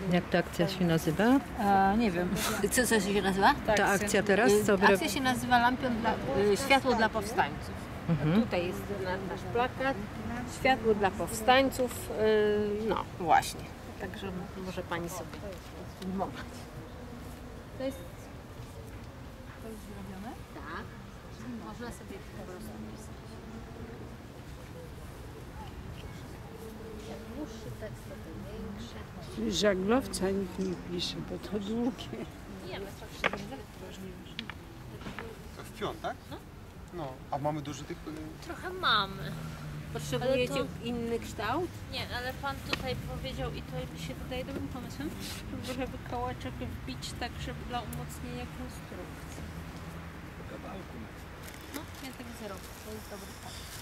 Jak ta akcja się nazywa? Nie wiem. Co się nazywa? Ta akcja teraz? Co Akcja się nazywa Światło dla powstańców. Tutaj jest nasz plakat. Światło dla powstańców. No właśnie. Także może Pani sobie filmować. To jest zrobione? Tak. Można sobie po prostu pisać. Jak dłuższy tekst, to tym większy. Żaglowca nikt nie pisze, bo to długie. Nie, my to To w piątek? No. A mamy dużo tych... Trochę mamy. Potrzebujecie Ale inny kształt? Nie, ale pan tutaj powiedział i to mi się wydaje dobrym pomysłem, żeby kołeczek wbić tak, żeby dla umocnienia konstrukcji. No, ja tak zrobię. To jest dobry pomysł.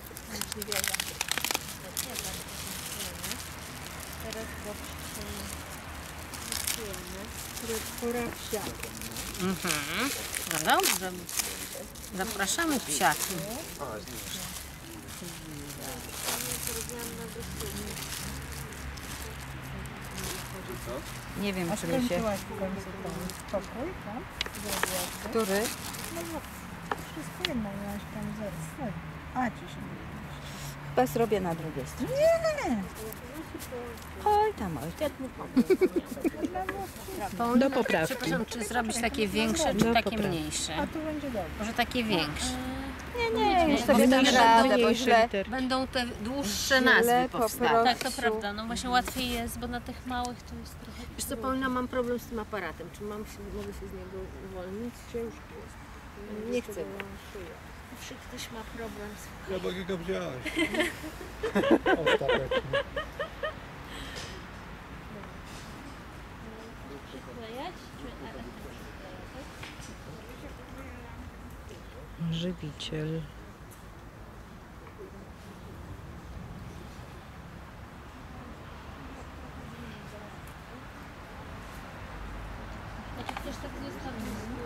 Teraz go Pora psiaka. No dobrze. Zapraszamy psiaki. Nie wiem, czy mi się... Skończyłaś w końcu ten spokój, tak? Który? No bo wszystko jedno, miałaś tam zaraz. A, ci się nie Chyba zrobię na drugiej stronie. Nie! Oj tam, oj. Do poprawki. Przepraszam, czy zrobić takie większe, czy takie mniejsze? A tu będzie dobrze. Może takie większe. Nie, już sobie Będą dam jeszcze radę, bo mniejsze źle... Będą te dłuższe nazwy po powstały. Tak, to prawda. No właśnie łatwiej jest, bo na tych małych to jest trochę... Wiesz co, Paulina, mam problem z tym aparatem. Czy mogę się z niego uwolnić? Nie chcę. Zawsze ktoś ma problem z... Ja mogę go wziąć. Ostatecznie. Przyklejać? Czy elektrycznie przyklejać? Żywiciel. Znaczy ktoś tak zostawił swój...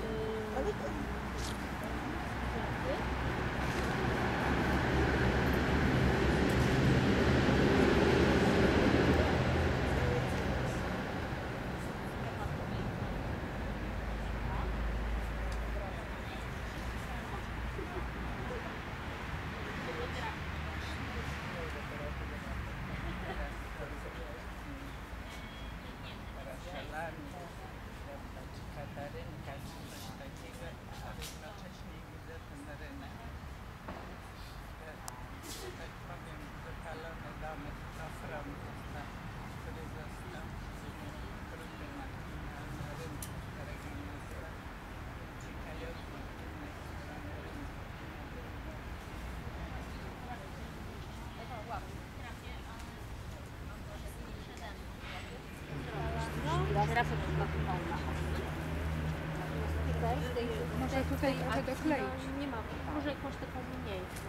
Katarynka, czy coś takiego, a równocześnie widzę ten rynek. Że tak powiem, wypalony domek na frontu, który został grupy na rynku, którego nazywa uciekający z jednej strony rynku. Może tutaj trochę dokleić. Nie ma. Może jakąś taką mniejszą.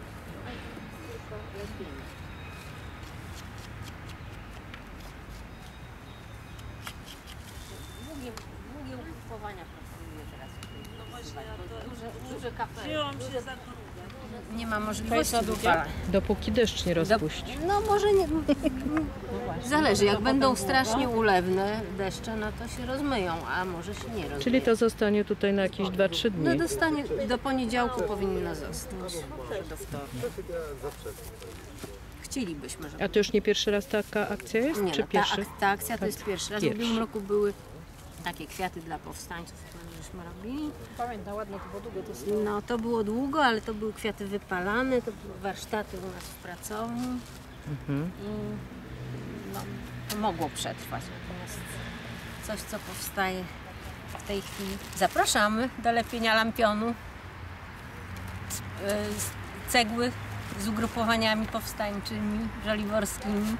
Długie ugrupowania proponuję teraz. No właśnie, ja to... Duże kafe. Wzięłam się za to. Nie ma możliwości wypalania. Dopóki deszcz nie rozpuści. No może nie. Zależy, jak będą strasznie ulewne deszcze, no to się rozmyją, a może się nie rozmyją. Czyli to zostanie tutaj na jakieś 2-3 dni. No dostanie, do poniedziałku powinno zostać. Może do wtorku. Chcielibyśmy, żeby... A to już nie pierwszy raz taka akcja jest? Nie, Czy no, pierwszy? ta akcja to jest pierwszy raz. W Pierwszy. ubiegłym roku były takie kwiaty dla powstańców, które żeśmy robili. Pamiętam, ładnie to było długo. To jest... No to było długo, ale to były kwiaty wypalane, to były warsztaty u nas w pracowni. I no, to mogło przetrwać. Natomiast coś, co powstaje w tej chwili. Zapraszamy do lepienia lampionu. Cegły z ugrupowaniami powstańczymi, żoliborskimi.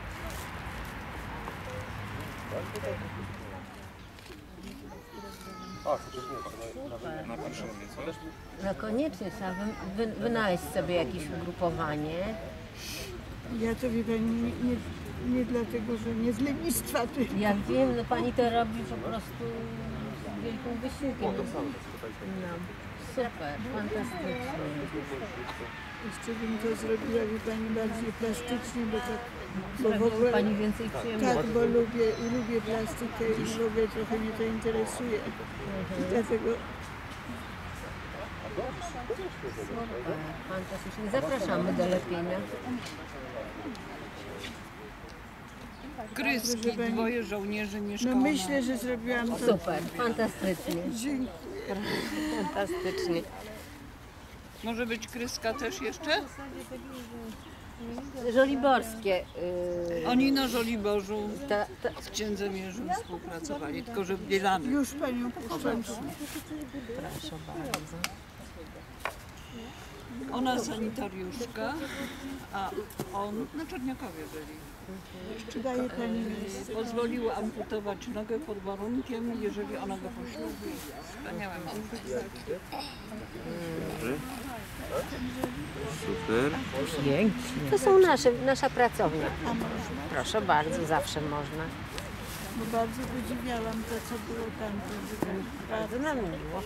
No koniecznie trzeba wynaleźć sobie jakieś ugrupowanie. Ja to wie pani, nie dlatego, że nie z lenistwa, tylko... Ja wiem, no pani to robi po prostu z wielkim wysiłkiem. No, super, fantastycznie. Jeszcze bym to zrobiła, wie pani, bardziej plastycznie, bo tak Bo w ogóle, Pani więcej przyjemności. tak, bo lubię plastykę i w ogóle trochę mnie to interesuje. I dlatego Fantastycznie. Zapraszamy do lepienia. Proszę Kryski, pani. dwoje żołnierzy no nieszkolne. myślę, że zrobiłam to. Super, fantastycznie. Dziękuję. Fantastycznie. Może być kryska też jeszcze? Żoliborskie. Oni na Żoliborzu Ta, z księdzem Jerzym współpracowali, tylko że w Bielanych. Już panią puszczam. proszę bardzo. Ona sanitariuszka, a on na Czerniakowie byli. Daje pani miejsce. Pozwolił amputować nogę pod warunkiem, jeżeli ona go poślubi. Wspaniałe małżeństwo. Super. Pięknie. To są nasza pracownia. Proszę bardzo, zawsze można. Bo bardzo podziwiałam to, co było tam. Bardzo nam miło.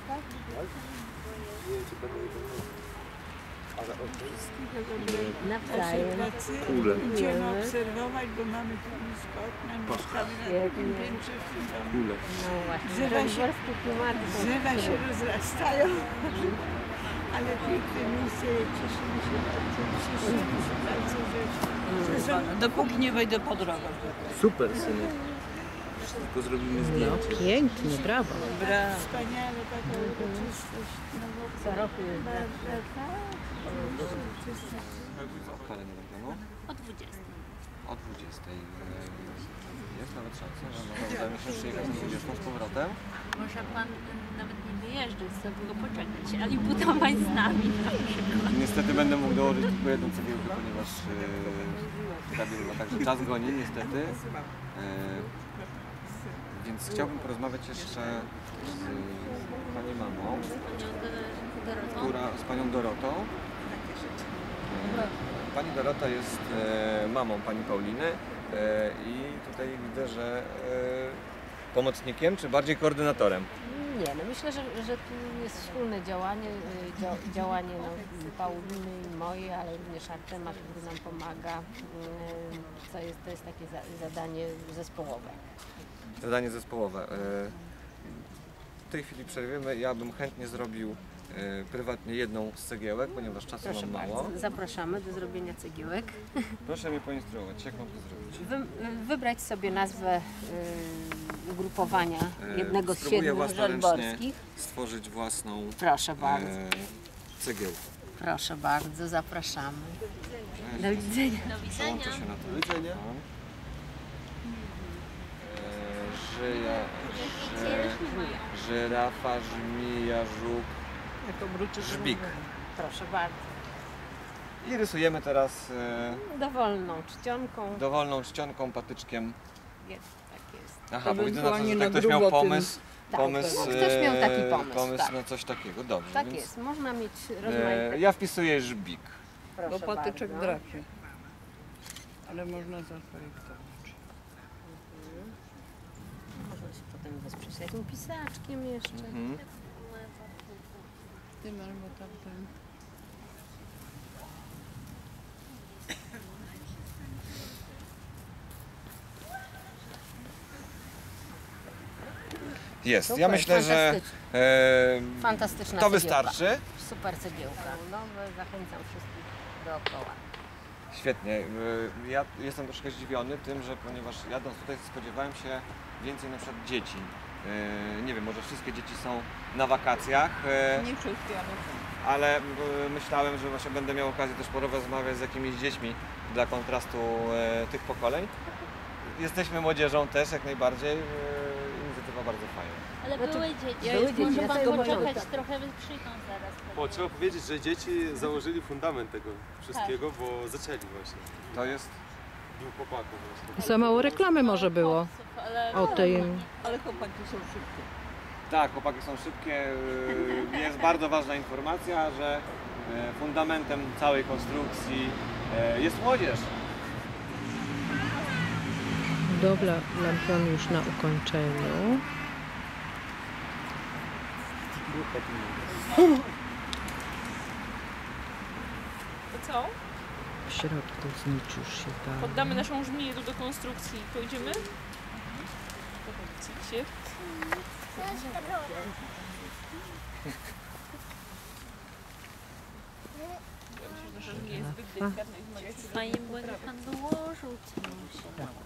Nawzajem. Pracy Kule. idziemy obserwować, bo mamy tu blisko okna, mieszkamy na drugim piętrze w tym domu. Kule. No właśnie, Drzewa się- żoliborskie klimaty są Drzewa się rozrastają, ale piękne miejsce, cieszymy się bardzo, że są Dopóki nie wejdę po drogę. Super, synek. Tylko zrobimy zdjęcie. Pięknie, brawo. Brawo. wspaniale taka uroczystość. No bo co roku jest Parę minut temu? O 20. O 20. Jest nawet szansa, że może uda mi się przyjechać na 20 z powrotem. Może pan nawet nie wyjeżdżać, sobie go poczekać, ale budować z nami na przykład. Niestety będę mógł dołożyć tylko jedną cegiełkę, ponieważ kabin ma także czas goni niestety. Więc chciałbym porozmawiać jeszcze z pani mamą, z panią Dorotą. Pani Dorota jest mamą pani Pauliny i tutaj widzę, że pomocnikiem, czy bardziej koordynatorem? Nie, no myślę, że tu jest wspólne działanie, działanie no, Pauliny i moje, ale również Artema, który nam pomaga. To jest takie zadanie zespołowe. Zadanie zespołowe. W tej chwili przerwiemy. Ja bym chętnie zrobił prywatnie jedną z cegiełek, ponieważ czasu Proszę mam mało. bardzo, zapraszamy do zrobienia cegiełek. Proszę mnie poinstruować, jak mam to zrobić. Wybrać sobie nazwę ugrupowania jednego z Spróbuję 7 własnoręcznie żoliborskich. stworzyć własną Proszę bardzo. cegiełkę. Proszę bardzo, zapraszamy. Do widzenia. Do widzenia. Przełączę się na to. Do widzenia. Żyrafa, żmija, żuk, Jak obrócisz żbik. Proszę bardzo. I rysujemy teraz Dowolną czcionką. dowolną czcionką, patyczkiem. Jest, tak jest. Aha, bo widzę na to, Ewentualnie że na tak ktoś grubo miał tym. pomysł. Tak, pomysł no, ktoś miał taki pomysł, tak. na coś takiego. Dobrze. Tak więc, jest, można mieć rozmaite. ja wpisuję żbik. Proszę Bo patyczek bardzo. drapie. Ale można zaprojektować. Można się potem wesprzeć takim pisaczkiem jeszcze. Mhm. Tym albo tamtym. Jest. Super, ja myślę, że Fantastyczna to cegiełka. wystarczy. Super cegiełka. Nowe, zachęcam wszystkich dookoła. Świetnie. Ja jestem troszkę zdziwiony tym, że ponieważ jadąc tutaj spodziewałem się więcej na przykład dzieci. Nie wiem, może wszystkie dzieci są na wakacjach, Nie wszystkie, ale są. ale myślałem, że właśnie będę miał okazję też porozmawiać z jakimiś dziećmi dla kontrastu tych pokoleń. Jesteśmy młodzieżą też jak najbardziej. Inicjatywa bardzo fajna. Ale były dzieci. Były dzieci, Może ja pan tego poczekać boję. trochę, przyjdą zaraz. Bo trzeba powiedzieć, że dzieci założyli fundament tego wszystkiego, bo zaczęli właśnie. To jest Dwóch chłopaków właśnie. Za mało reklamy może było o tej... Ale chłopaki są szybkie. Tak, chłopaki są szybkie. Jest bardzo ważna informacja, że fundamentem całej konstrukcji jest młodzież. Budowla lampionu już na ukończeniu. To co? w środku znicz już się tam. Poddamy naszą żmiję tu do konstrukcji. Pójdziemy? Widzicie? Nasza żmija jest zbyt delikatna i wymaga się Fajnie było, jakby pan dołożył coś.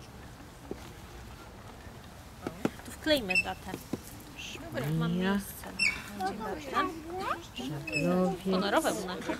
Tu wklejmy datę. Dobra, mam Żmija, miejsce. żaglowie. Honorowe znaczy.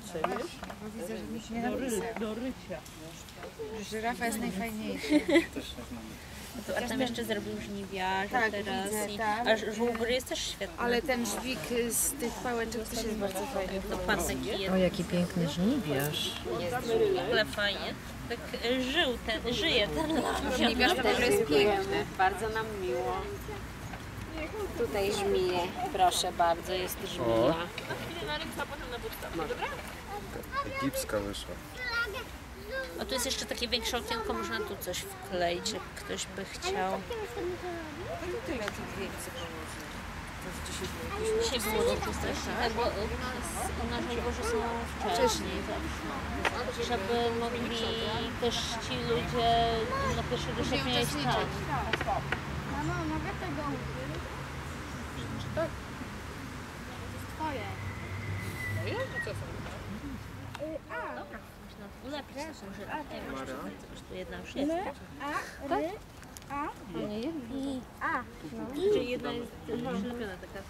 Żyrafa jest najfajniejsza. A tam jeszcze zrobił żniwiarze Tak, teraz. widzę, I, tak. a żółbry jest też świetny. Ale ten żwik z tych pałeczek też jest bardzo fajny. No, pan taki O, jeden. jaki piękny żniwiarz. W ogóle fajnie. Tak żyje ten lampion. Żniwiarz też jest piękny. Bardzo nam miło. Tutaj żmije. Proszę bardzo, jest żmija. na chwilę na ręce, a potem na podstawę, dobra? Egipska wyszła. A tu jest jeszcze takie większe okienko, można tu coś wkleić, jak ktoś by chciał. Dzisiaj było tu też, bo u nas Boże są wcześniej. Żeby mogli też ci ludzie na 1 sierpnia iść tam. Mamo, mogę tego użyć? Tak. Twoje. Można ulepić taką żyrafę. Kosztuje jedna już jest. Czyli jedna jest przylepiona taka.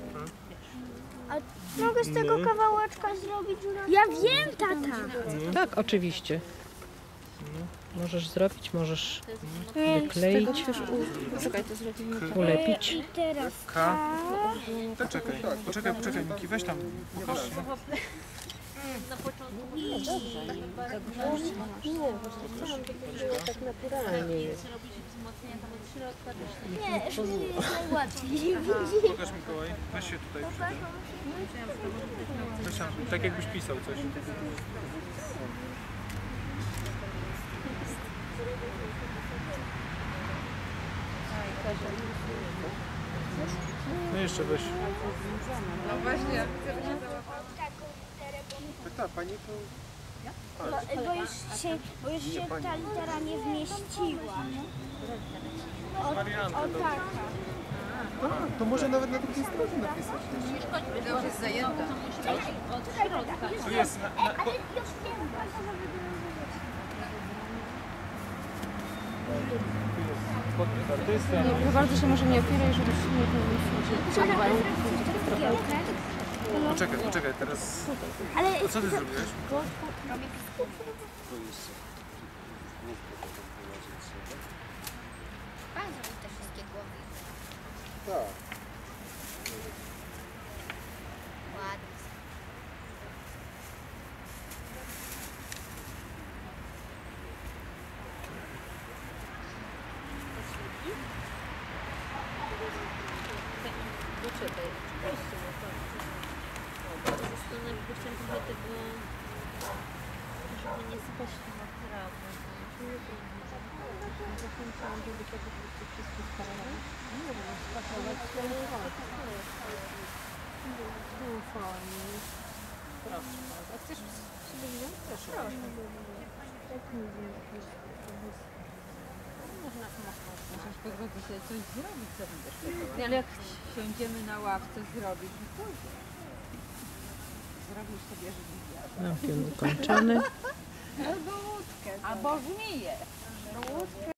A mogę z tego kawałeczka zrobić? Ja wiem, tata. Tak, oczywiście. Możesz zrobić, możesz wykleić, ulepić. I teraz Poczekaj, Miki, weź tam, pokaż. Na początku Tak naturalnie jest. robić wzmocnienia tam od środka też. nie, szybciej jest najłatwiej. Pokaż Mikołaj, weź się tutaj przy tym. Weź tam, tak jakbyś pisał coś. No jeszcze weź. Tak, pani to... Bo już się ta litera nie zmieściła. Marianka, to... To może nawet na drugiej stronie napisać. To już jest zajęta. Tu jest to jest ten. Bardzo się może nie opieraj, żeby się nie Poczekaj, teraz... Ale A co ty zrobiłeś? pan zrobił te wszystkie głowy. Tak. Ładnie. Chciałam trochę tego, żeby nie sypać tego trawy. Zachęcałam, żeby to po prostu wszystko sparować. Nie wiem, spakować to fajnie. Proszę. A chcesz sobie wziąć? Proszę. Tak mówię. Można chociaż po drodze sobie coś zrobić, co będziesz gotować. Ale jak siądziemy na ławce zrobić, to zrobisz sobie żywioł. Lampion ukończony. Albo żmiję.